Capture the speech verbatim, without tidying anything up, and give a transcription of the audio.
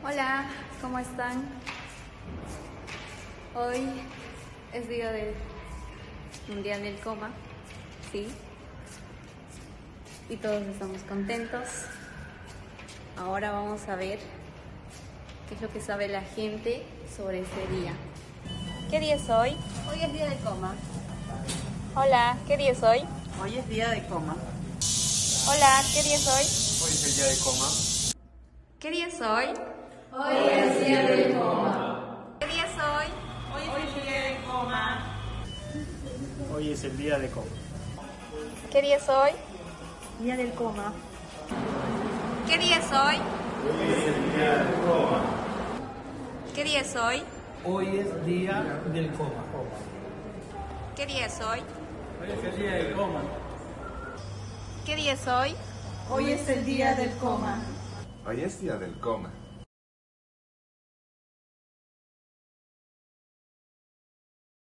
Hola, ¿cómo están? Hoy es día del Mundial del Coma, ¿sí? Y todos estamos contentos. Ahora vamos a ver qué es lo que sabe la gente sobre ese día. ¿Qué día es hoy? Hoy es día de coma. Hola, ¿qué día es hoy? Hoy es día de coma. Hola, ¿qué día es hoy? Hoy es el día de coma. ¿Qué día es hoy? Hoy es día de coma. ¿Qué día es hoy? Hoy es día de coma. Hoy es el día de coma. ¿Qué día es hoy? Día del coma. ¿Qué día es hoy? Hoy es el día de coma. ¿Qué día es hoy? Hoy es día del coma. ¿Qué día es hoy? Hoy es el día del coma. ¿Qué día es hoy? Hoy es el día del coma. Hoy es día del coma.